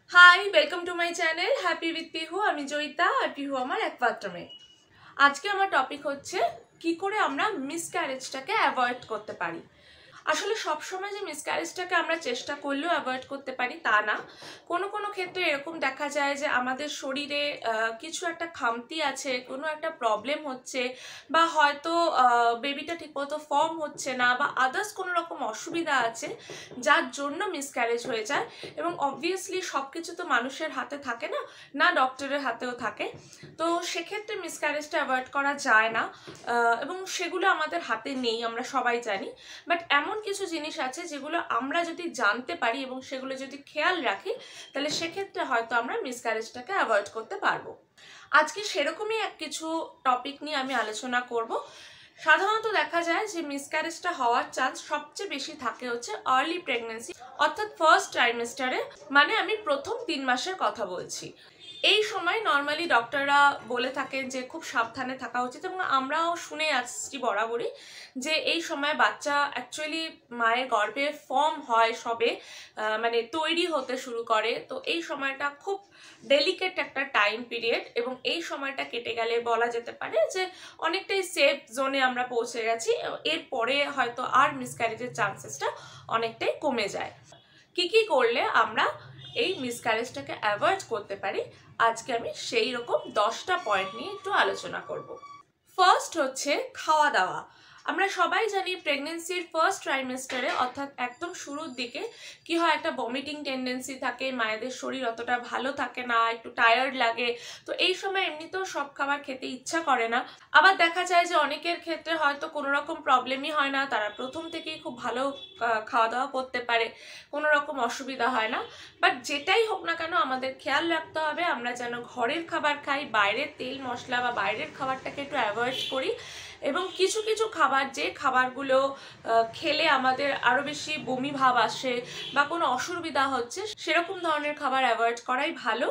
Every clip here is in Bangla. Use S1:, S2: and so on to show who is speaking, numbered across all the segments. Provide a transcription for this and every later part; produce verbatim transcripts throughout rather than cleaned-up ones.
S1: High, welcome to my channel happy with Pihu. আমি জয়িতা আর পিহু আমার একমাত্র মেয়ে। আজকে আমার টপিক হচ্ছে কি করে আমরা মিসক্যারেজটাকে অ্যাভয়েড করতে পারি। আসলে সবসময় যে মিসক্যারেজটাকে আমরা চেষ্টা করলেও অ্যাভয়েড করতে পারি তা না। কোনো কোনো ক্ষেত্রে এরকম দেখা যায় যে আমাদের শরীরে কিছু একটা খামতি আছে, কোনো একটা প্রবলেম হচ্ছে, বা হয়তো বেবিটা ঠিকমতো ফর্ম হচ্ছে না, বা আদার্স কোনো রকম অসুবিধা আছে যার জন্য মিসক্যারেজ হয়ে যায়। এবং অবভিয়াসলি সব কিছু তো মানুষের হাতে থাকে না, না ডক্টরের হাতেও থাকে। তো সেক্ষেত্রে মিসক্যারেজটা অ্যাভয়েড করা যায় না এবং সেগুলো আমাদের হাতে নেই, আমরা সবাই জানি। বাট এমন কিছু জিনিস আছে যেগুলো আমরা যদি জানতে পারি এবং সেগুলো যদি খেয়াল রাখি, তাহলে সেক্ষেত্রে হয়তো আমরা মিসক্যারেজটাকে অ্যাভয়েড করতে পারবো। আজকে সেরকমই এক কিছু টপিক নিয়ে আমি আলোচনা করব। সাধারণত দেখা যায় যে মিসক্যারেজটা হওয়ার চান্স সবচেয়ে বেশি থাকে হচ্ছে আর্লি প্রেগনেন্সি, অর্থাৎ ফার্স্ট ট্রাইমেস্টারে, মানে আমি প্রথম তিন মাসের কথা বলছি। এই সময় নর্মালি ডক্টররা বলে থাকেন যে খুব সাবধানে থাকা উচিত, এবং আমরাও শুনে আসছি বরাবরই যে এই সময় বাচ্চা অ্যাকচুয়ালি মায়ের গর্ভে ফর্ম হয়, সবে মানে তৈরি হতে শুরু করে। তো এই সময়টা খুব ডেলিকেট একটা টাইম পিরিয়ড, এবং এই সময়টা কেটে গেলে বলা যেতে পারে যে অনেকটাই সেফ জোনে আমরা পৌঁছে গেছি। এরপরে হয়তো আর মিসক্যারেজের চান্সেসটা অনেকটাই কমে যায়। কি কি করলে আমরা এই মিসক্যারেজটাকে অ্যাভয়েড করতে পারি, আজকে আমি সেই রকম দশটা পয়েন্ট নিয়ে একটু আলোচনা করব। ফার্স্ট হচ্ছে খাওয়া দাওয়া। আমরা সবাই জানি প্রেগনেন্সির ফার্স্ট ট্রাইমেস্টারে অর্থাৎ একদম শুরুর দিকে কি হয়, একটা ভমিটিং টেন্ডেন্সি থাকে, মায়েদের শরীর অতটা ভালো থাকে না, একটু টায়ার্ড লাগে। তো এই সময় এমনিতেও সব খাবার খেতে ইচ্ছা করে না। আবার দেখা যায় যে অনেকের ক্ষেত্রে হয়তো কোনো রকম প্রবলেমই হয় না, তারা প্রথম থেকেই খুব ভালো খাওয়া দাওয়া করতে পারে, কোনো রকম অসুবিধা হয় না। বাট যেটাই হোক না কেন আমাদের খেয়াল রাখতে হবে আমরা যেন ঘরের খাবার খাই, বাইরের তেল মশলা বা বাইরের খাবারটাকে একটু অ্যাভয়েড করি। এবং কিছু কিছু খাবার, যে খাবারগুলো খেলে আমাদের আরও বেশি বমি ভাব আসে বা কোনো অসুবিধা হচ্ছে, সেরকম ধরনের খাবার অ্যাভয়েড করাই ভালো।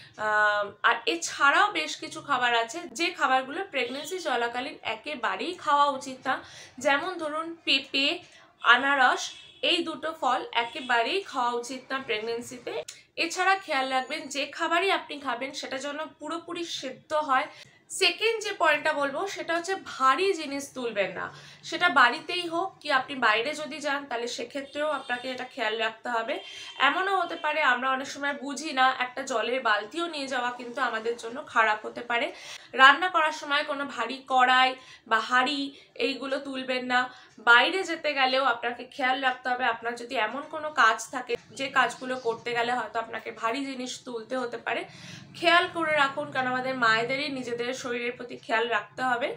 S1: আর এছাড়াও বেশ কিছু খাবার আছে যে খাবারগুলো প্রেগনেন্সি চলাকালীন একেবারেই খাওয়া উচিত না। যেমন ধরুন পেঁপে, আনারস, এই দুটো ফল একেবারেই খাওয়া উচিত না প্রেগনেন্সিতে। এছাড়া খেয়াল রাখবেন যে খাবারই আপনি খাবেন সেটা যেন পুরোপুরি সেদ্ধ হয়। সেকেন্ড যে পয়েন্টটা বলবো সেটা হচ্ছে ভারী জিনিস তুলবেন না, সেটা বাড়িতেই হোক কি আপনি বাইরে যদি যান, তাহলে সেক্ষেত্রেও আপনাকে এটা খেয়াল রাখতে হবে। এমনও হতে পারে আমরা অনেক সময় বুঝি না, একটা জলের বালতিও নিয়ে যাওয়া কিন্তু আমাদের জন্য খারাপ হতে পারে। রান্না করার সময় কোনো ভারী কড়াই বা হাঁড়ি এইগুলো তুলবেন না। বাইরে যেতে গেলেও আপনাকে খেয়াল রাখতে হবে, আপনার যদি এমন কোনো কাজ থাকে যে কাজগুলো করতে গেলে হয়তো আপনাকে ভারী জিনিস তুলতে হতে পারে, খেয়াল করে রাখুন, কারণ আমাদের মায়েদেরই নিজেদের শরীরের প্রতি খেয়াল রাখতে হবে।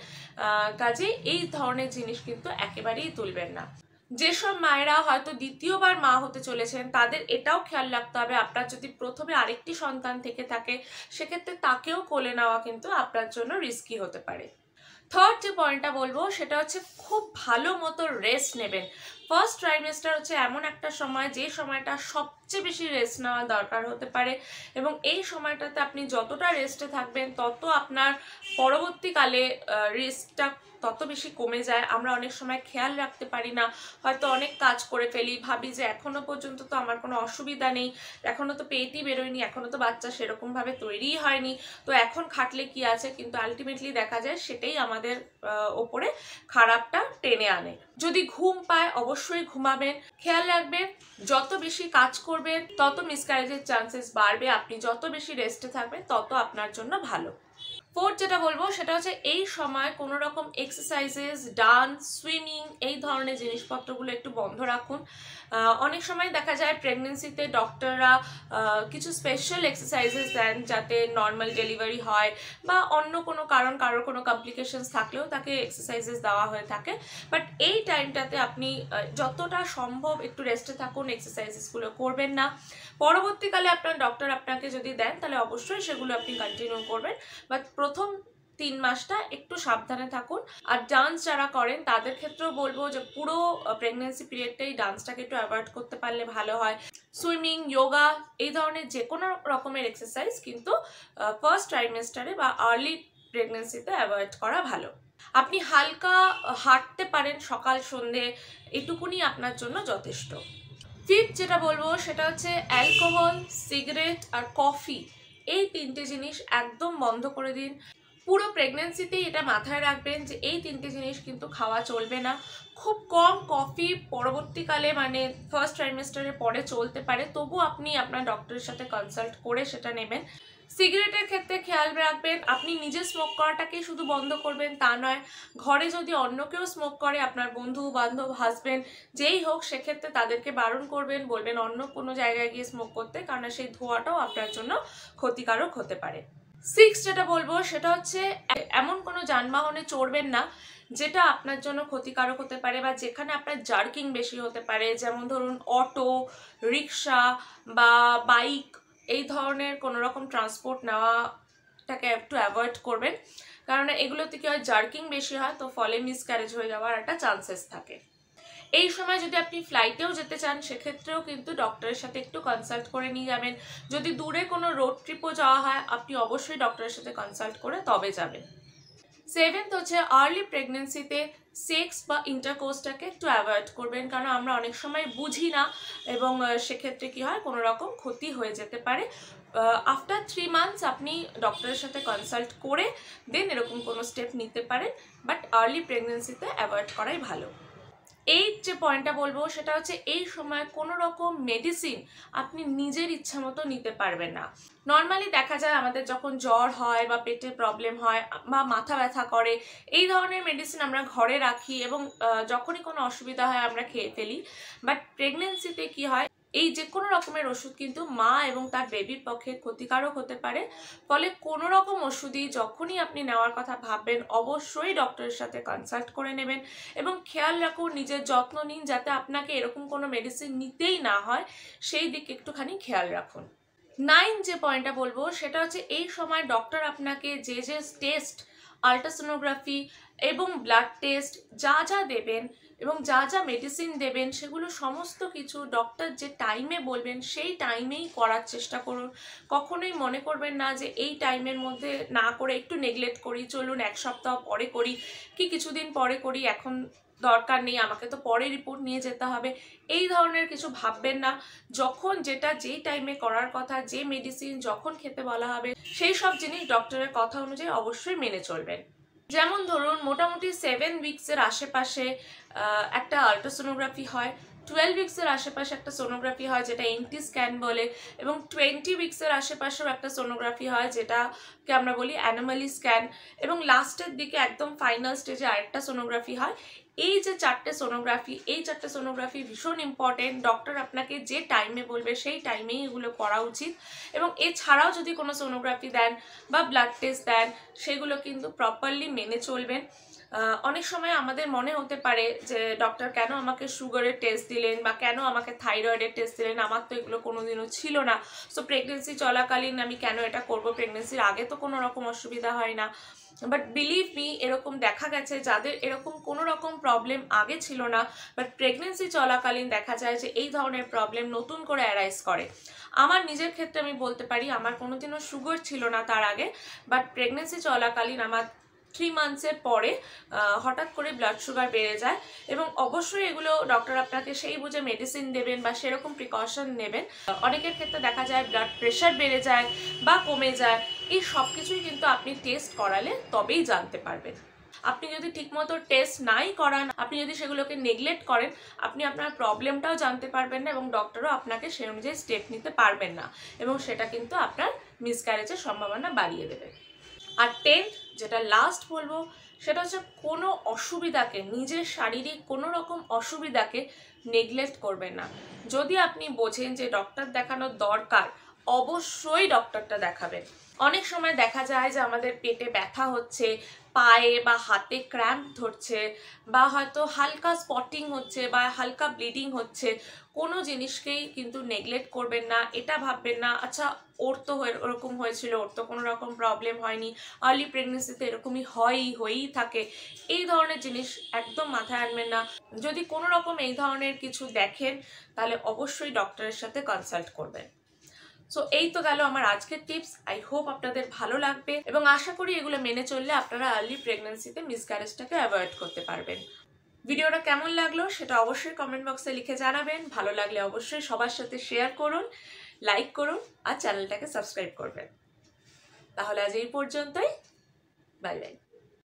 S1: কাজেই এই ধরনের জিনিস কিন্তু একেবারেই তুলবেন না। যেসব মায়েরা হয়তো দ্বিতীয়বার মা হতে চলেছেন তাদের এটাও খেয়াল রাখতে হবে, আপনার যদি প্রথমে আরেকটি সন্তান থেকে থাকে সেক্ষেত্রে তাকেও কোলে নেওয়া কিন্তু আপনার জন্য রিস্কি হতে পারে। থার্ড যে পয়েন্টটা বলবো সেটা হচ্ছে খুব ভালো মতো রেস্ট নেবেন। ফার্স্ট ট্রাইমেস্টার হচ্ছে এমন একটা সময় যে সময়টা সবচেয়ে বেশি রেস্ট নেওয়া দরকার হতে পারে, এবং এই সময়টাতে আপনি যতটা রেস্টে থাকবেন তত আপনার পরবর্তীকালে রেস্টটা তত বেশি কমে যায়। আমরা অনেক সময় খেয়াল রাখতে পারি না, হয়তো অনেক কাজ করে ফেলি, ভাবি যে এখনো পর্যন্ত তো আমার কোনো অসুবিধা নেই, এখনো তো পেটই বেরোয়নি, এখনো তো বাচ্চা সেরকমভাবে তৈরিই হয়নি, তো এখন খাটলে কি আছে, কিন্তু আলটিমেটলি দেখা যায় সেটাই আমাদের ওপরে খারাপটা টেনে আনে। যদি ঘুম পায় অবশ্যই ঘুমাবেন। খেয়াল রাখবেন যত বেশি কাজ করবেন তত মিসক্যারেজের চান্সেস বাড়বে, আপনি যত বেশি রেস্টে থাকবেন তত আপনার জন্য ভালো। ফোর্থ যেটা বলবো সেটা হচ্ছে এই সময় কোনো রকম এক্সারসাইজেস, ডান্স, সুইমিং এই ধরনের জিনিসপত্রগুলো একটু বন্ধ রাখুন। অনেক সময় দেখা যায় প্রেগনেন্সিতে ডক্টররা কিছু স্পেশাল এক্সারসাইজেস দেন যাতে নর্মাল ডেলিভারি হয়, বা অন্য কোনো কারণ কারোর কোনো কমপ্লিকেশনস থাকলেও তাকে এক্সারসাইজেস দেওয়া হয়ে থাকে। বাট এই টাইমটাতে আপনি যতটা সম্ভব একটু রেস্টে থাকুন, এক্সারসাইজেসগুলো করবেন না। পরবর্তীকালে আপনার ডক্টর আপনাকে যদি দেন তাহলে অবশ্যই সেগুলো আপনি কন্টিনিউ করবেন, বাট প্রথম তিন মাসটা একটু সাবধানে থাকুন। আর ডান্স যারা করেন তাদের ক্ষেত্রেও বলবো যে পুরো প্রেগনেন্সি পিরিয়ডটাই ডান্সটাকে একটু অ্যাভয়েড করতে পারলে ভালো হয়। সুইমিং, যোগা, এই ধরনের যে কোনো রকমের এক্সারসাইজ কিন্তু ফার্স্ট ট্রাইমেস্টারে বা আর্লি প্রেগনেন্সিতে অ্যাভয়েড করা ভালো। আপনি হালকা হাঁটতে পারেন সকাল সন্ধে, এটুকুনি আপনার জন্য যথেষ্ট। ফিফথ যেটা বলবো সেটা হচ্ছে অ্যালকোহল, সিগারেট আর কফি, এই তিনটে জিনিস একদম বন্ধ করে দিন। পুরো প্রেগনেন্সিতেই এটা মাথায় রাখবেন যে এই তিনটে জিনিস কিন্তু খাওয়া চলবে না। খুব কম কফি পরবর্তীকালে মানে ফার্স্ট ট্রাইমেস্টারের পরে চলতে পারে, তবু আপনি আপনার ডক্টরের সাথে কনসাল্ট করে সেটা নেবেন। সিগারেটের ক্ষেত্রে খেয়াল রাখবেন আপনি নিজে স্মোক করাটাকেই শুধু বন্ধ করবেন তা নয়, ঘরে যদি অন্য কেউ স্মোক করে, আপনার বন্ধু বান্ধব, হাজব্যান্ড যেই হোক, সেক্ষেত্রে তাদেরকে বারণ করবেন, বলবেন অন্য কোনো জায়গায় গিয়ে স্মোক করতে, কারণ সেই ধোঁয়াটাও আপনার জন্য ক্ষতিকারক হতে পারে। সিক্স যেটা বলবো সেটা হচ্ছে এমন কোনো যানবাহনে চড়বেন না যেটা আপনার জন্য ক্ষতিকারক হতে পারে বা যেখানে আপনার জার্কিং বেশি হতে পারে, যেমন ধরুন অটো, রিক্সা বা বাইক, এই ধরনের কোনো রকম ট্রান্সপোর্ট নেওয়াটাকে একটু অ্যাভয়েড করবেন, কারণ এগুলোতে কি হয়, জার্কিং বেশি হয়, তো ফলে মিসক্যারেজ হয়ে যাওয়ার একটা চান্সেস থাকে। এই সময় যদি আপনি ফ্লাইটেও যেতে চান সেক্ষেত্রেও কিন্তু ডক্টরের সাথে একটু কনসাল্ট করে নিয়ে যাবেন। যদি দূরে কোনো রোড ট্রিপও যাওয়া হয় আপনি অবশ্যই ডক্টরের সাথে কনসাল্ট করে তবে যাবেন। সেভেন্থ হচ্ছে আর্লি প্রেগনেন্সিতে সেক্স বা ইন্টারকোর্সটাকে একটু অ্যাভয়েড করবেন, কারণ আমরা অনেক সময় বুঝি না এবং সেক্ষেত্রে কি হয়, কোনো রকম ক্ষতি হয়ে যেতে পারে। আফটার থ্রি মান্থস আপনি ডক্টরের সাথে কনসাল্ট করে দেন এরকম কোনো স্টেপ নিতে পারেন, বাট আর্লি প্রেগনেন্সিতে অ্যাভয়েড করাই ভালো। এই যে পয়েন্টটা বলবো সেটা হচ্ছে এই সময় কোনো রকম মেডিসিন আপনি নিজের ইচ্ছা মতো নিতে পারবেন না। নর্মালি দেখা যায় আমাদের যখন জ্বর হয় বা পেটে প্রবলেম হয় বা মাথা ব্যথা করে, এই ধরনের মেডিসিন আমরা ঘরে রাখি এবং যখনই কোনো অসুবিধা হয় আমরা খেয়ে ফেলি। বাট প্রেগনেন্সিতে কি হয়, এই যে কোনো রকমের ওষুধ কিন্তু মা এবং তার বেবির পক্ষে ক্ষতিকারক হতে পারে, ফলে কোনো রকম ওষুধই যখনই আপনি নেওয়ার কথা ভাববেন অবশ্যই ডক্টরের সাথে কনসাল্ট করে নেবেন এবং খেয়াল রাখুন, নিজের যত্ন নিন যাতে আপনাকে এরকম কোনো মেডিসিন নিতেই না হয়, সেই দিকে একটুখানি খেয়াল রাখুন। নাইন যে পয়েন্টটা বলবো সেটা হচ্ছে এই সময় ডক্টর আপনাকে যে যে টেস্ট, আল্ট্রাসোনোগ্রাফি এবং ব্লাড টেস্ট যা যা দেবেন এবং যা যা মেডিসিন দেবেন সেগুলো সমস্ত কিছু ডক্টর যে টাইমে বলবেন সেই টাইমেই করার চেষ্টা করুন। কখনোই মনে করবেন না যে এই টাইমের মধ্যে না করে একটু নেগলেক্ট করি, চলুন এক সপ্তাহ পরে করি কি কিছুদিন পরে করি, এখন দরকার নেই, আমাকে তো পরে রিপোর্ট নিয়ে যেতে হবে, এই ধরনের কিছু ভাববেন না। যখন যেটা যেই টাইমে করার কথা, যে মেডিসিন যখন খেতে বলা হবে, সেই সব জিনিস ডক্টরের কথা অনুযায়ী অবশ্যই মেনে চলবেন। যেমন ধরুন মোটামুটি সেভেন উইক্সের আশেপাশে একটা আল্ট্রাসোনোগ্রাফি হয়, টুয়েলভ উইক্সের আশেপাশে একটা সোনোগ্রাফি হয় যেটা এনটি স্ক্যান বলে, এবং টোয়েন্টি উইক্সের আশেপাশেও একটা সোনোগ্রাফি হয় যেটাকে আমরা বলি অ্যানোমালি স্ক্যান, এবং লাস্টের দিকে একদম ফাইনাল স্টেজে আরেকটা সোনোগ্রাফি হয়। এই যে চারটে সোনোগ্রাফি, এই চারটে সোনোগ্রাফি ভীষণ ইম্পর্টেন্ট। ডক্টর আপনাকে যে টাইমে বলবে সেই টাইমেই এগুলো করা উচিত, এবং এছাড়াও যদি কোনো সোনোগ্রাফি দেন বা ব্লাড টেস্ট দেন সেগুলো কিন্তু প্রপারলি মেনে চলবেন। অনেক সময় আমাদের মনে হতে পারে যে ডক্টর কেন আমাকে সুগারের টেস্ট দিলেন বা কেন আমাকে থাইরয়েডের টেস্ট দিলেন, আমার তো এগুলো কোনোদিনও ছিল না, সো প্রেগনেন্সি চলাকালীন আমি কেন এটা করব, প্রেগনেন্সির আগে তো কোনো রকম অসুবিধা হয় না। বাট বিলিভ মি, এরকম দেখা গেছে যাদের এরকম কোনো রকম প্রবলেম আগে ছিল না, বাট প্রেগনেন্সি চলাকালীন দেখা যায় যে এই ধরনের প্রবলেম নতুন করে অ্যারাইজ করে। আমার নিজের ক্ষেত্রে আমি বলতে পারি আমার কোনোদিনও সুগার ছিল না তার আগে, বাট প্রেগনেন্সি চলাকালীন আমার থ্রি মান্থসের পরে হঠাৎ করে ব্লাড সুগার বেড়ে যায়, এবং অবশ্যই এগুলো ডক্টর আপনাকে সেই বুঝে মেডিসিন দেবেন বা সেরকম প্রিকশন নেবেন। অনেকের ক্ষেত্রে দেখা যায় ব্লাড প্রেশার বেড়ে যায় বা কমে যায়, এই সব কিছুই কিন্তু আপনি টেস্ট করালে তবেই জানতে পারবেন। আপনি যদি ঠিকমতো টেস্ট নাই করান, আপনি যদি সেগুলোকে নেগলেক্ট করেন, আপনি আপনার প্রবলেমটাও জানতে পারবেন না এবং ডক্টরও আপনাকে সেই অনুযায়ী স্টেপ নিতে পারবেন না, এবং সেটা কিন্তু আপনার মিসক্যারেজের সম্ভাবনা বাড়িয়ে দেবে। আর টেন্থ যেটা লাস্ট বলবো সেটা হচ্ছে কোনো অসুবিধাকে, নিজের শারীরিক কোনো রকম অসুবিধাকে নেগলেক্ট করবেন না। যদি আপনি বোঝেন যে ডক্টর দেখানোর দরকার, অবশ্যই ডক্টরটা দেখাবেন। অনেক সময় দেখা যায় যে আমাদের পেটে ব্যথা হচ্ছে, পায়ে বা হাতে ক্র্যাম্প ধরছে, বা হয়তো হালকা স্পটিং হচ্ছে বা হালকা ব্লিডিং হচ্ছে, কোনো জিনিসকেই কিন্তু নেগলেক্ট করবেন না। এটা ভাববেন না আচ্ছা ওর তো ওরকম হয়েছিল, ওর তো কোনো রকম প্রবলেম হয়নি, আর্লি প্রেগনেন্সিতে এরকমই হয়ই হয়েই থাকে, এই ধরনের জিনিস একদম মাথায় আনবেন না। যদি কোনো রকম এই ধরনের কিছু দেখেন তাহলে অবশ্যই ডক্টরের সাথে কনসাল্ট করবেন। সো এই তো গেল আমার আজকের টিপস। আই হোপ আপনাদের ভালো লাগবে এবং আশা করি এগুলো মেনে চললে আপনারা আর্লি প্রেগনেন্সিতে মিসক্যারেজটাকে অ্যাভয়েড করতে পারবেন। ভিডিওটা কেমন লাগলো সেটা অবশ্যই কমেন্ট বক্সে লিখে জানাবেন। ভালো লাগলে অবশ্যই সবার সাথে শেয়ার করুন, লাইক করুন আর চ্যানেলটাকে সাবস্ক্রাইব করবেন। তাহলে আজ এই পর্যন্তই, বাই বাই।